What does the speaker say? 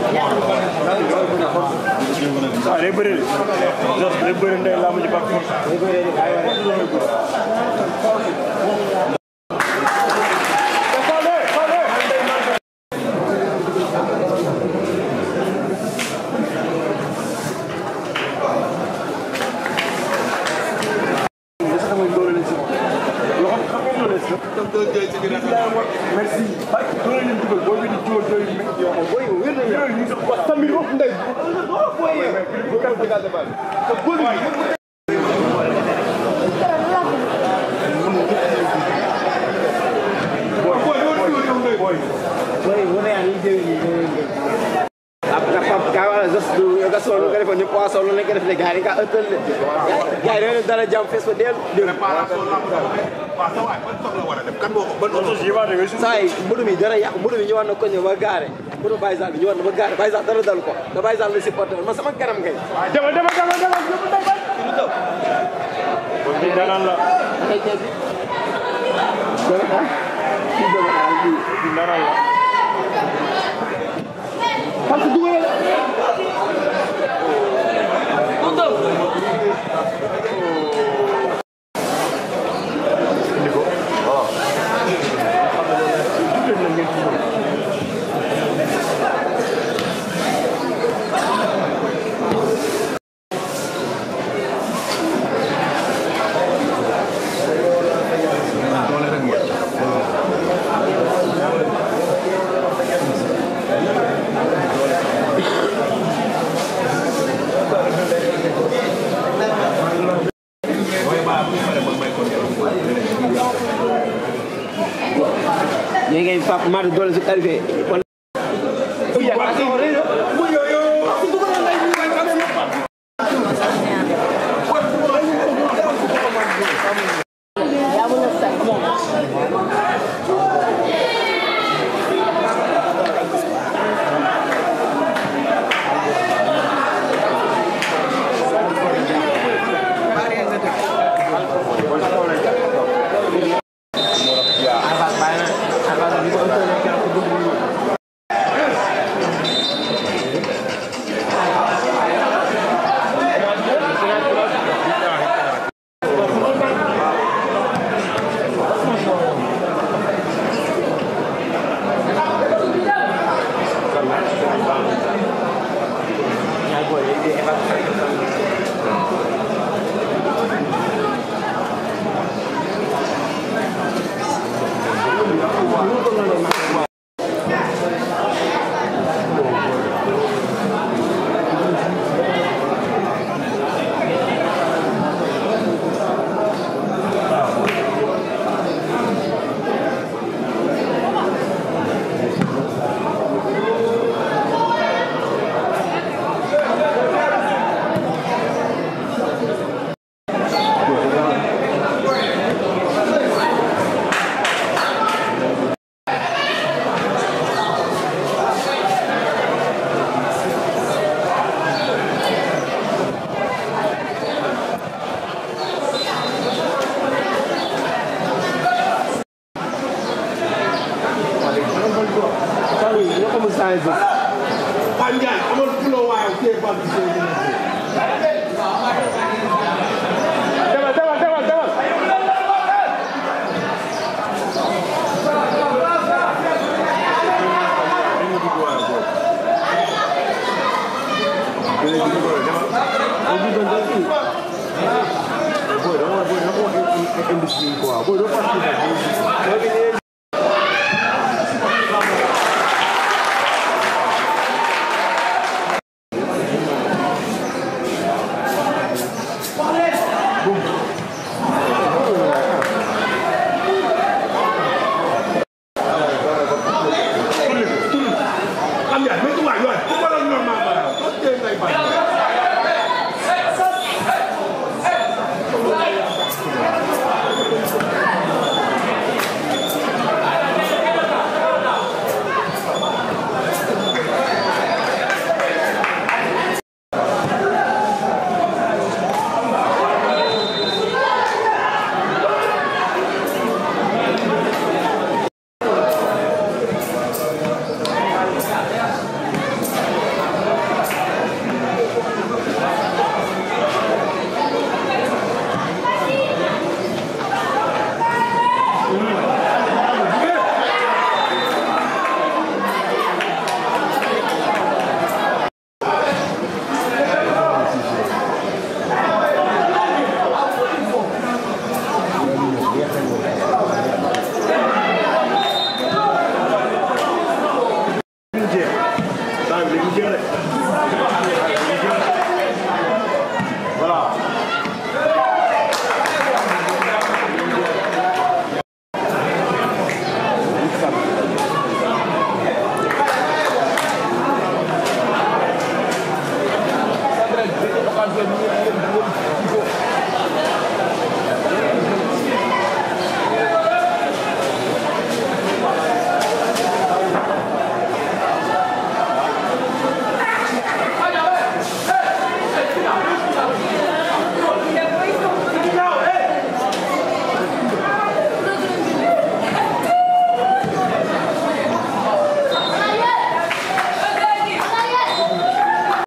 day bëri day bëri ndey laa mujj baax day bëri merci. Sai, mbudu mi dara yak mbudu mi ñu won ko ñu ba garé mbudu Baye Sall ñu won ba garé Baye Sall dara dal ko da Baye Sall ci porter ma sama karam ngay dama ñu dalan la ay té bi dara ci dara la parce que duwe Ninguém papo mais dois do cara ver. Am ya, mais tu vas, ouais. Pourquoi le normal?